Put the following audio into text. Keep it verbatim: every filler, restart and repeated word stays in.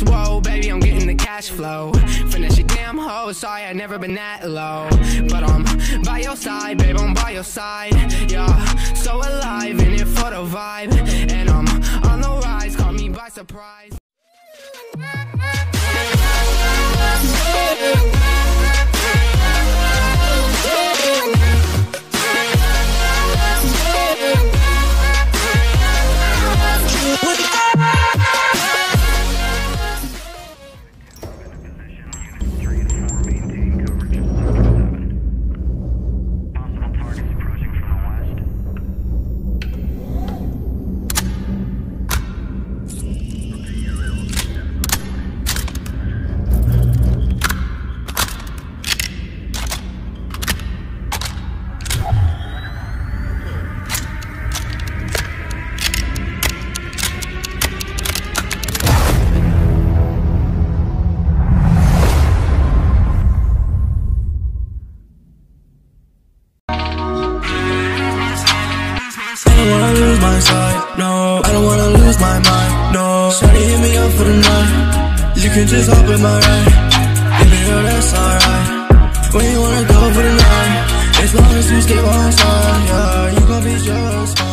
fast, whoa, baby, I'm getting the cash flow. Finish your damn hoe, sorry, I never been that low. But I'm by your side, babe, I'm by your side. Yeah, so alive, in it for the vibe. And I'm on the rise, caught me by surprise. I don't wanna lose my sight, no. I don't wanna lose my mind, no. Shawty hit me up for the night. You can just hop in my ride. Baby girl, that's alright. When you wanna go for the night, as long as you stay on side, yeah, you gon' be just fine.